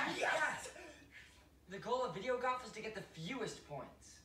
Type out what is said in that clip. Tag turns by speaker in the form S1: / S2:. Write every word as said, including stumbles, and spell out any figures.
S1: Yes!
S2: Yes!
S1: The goal of video golf is to get the fewest points.